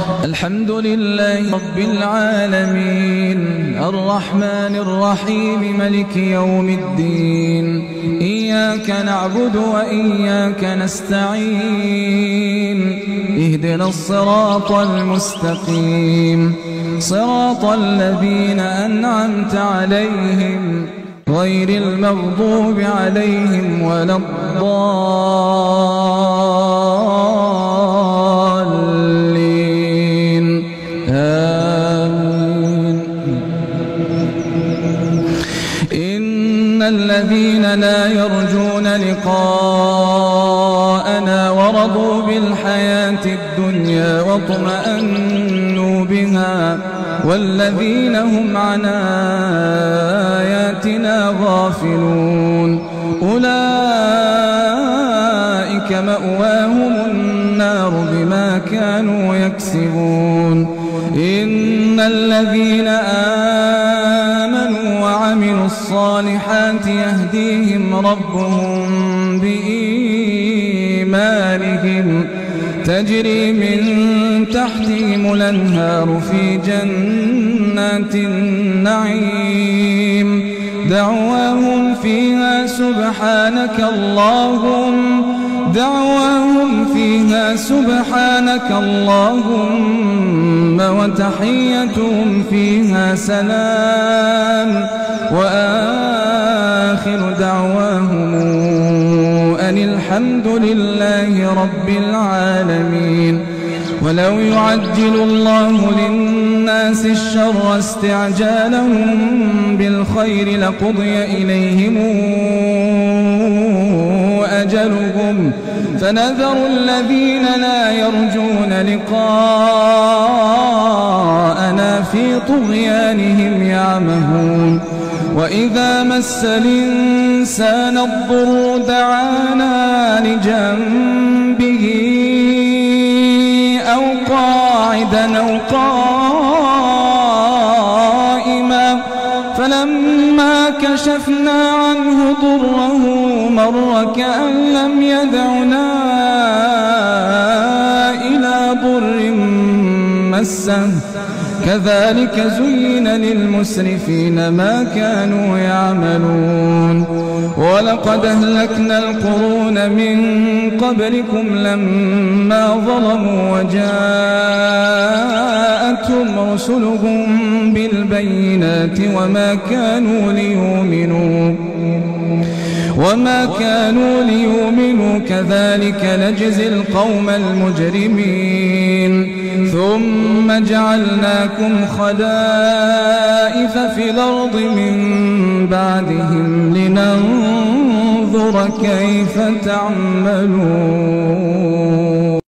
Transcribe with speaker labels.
Speaker 1: الحمد لله رب العالمين الرحمن الرحيم ملك يوم الدين إياك نعبد وإياك نستعين اهدنا الصراط المستقيم صراط الذين أنعمت عليهم غير المغضوب عليهم ولا الضالين آمين. إن الذين لا يرجون لقاءنا ورضوا بالحياة الدنيا واطمأنوا بها والذين هم عن آياتنا غافلون أولئك مأواهم النار بما كانوا يكسبون. إن الذين آمنوا وعملوا الصالحات يهديهم ربهم بإيمانهم تجري من تحتهم الأنهار في جنات النعيم دعواهم فيها سبحانك اللهم وتحيتهم فيها سلام وآخر دعواهم أن الحمد لله رب العالمين. ولو يعجل الله للناس الشر استعجالهم بالخير لقضي إليهم أجلهم فنذر الذين لا يرجون لقاءنا في طغيانهم يعمهون. وإذا مس الإنسان الضر دعانا لجنبه أو قاعدا أو قائما فلما كشفنا عنه ضره مر كأن لم يدعنا إلى ضر مسه كذلك زين للمسرفين ما كانوا يعملون. ولقد أهلكنا القرون من قبلكم لما ظلموا وجاءتهم رسلهم بالبينات وما كانوا ليؤمنوا كذلك نجزي القوم المجرمين. ثم جعلناكم خلائف في الأرض من بعدهم لننظر كيف تعملون.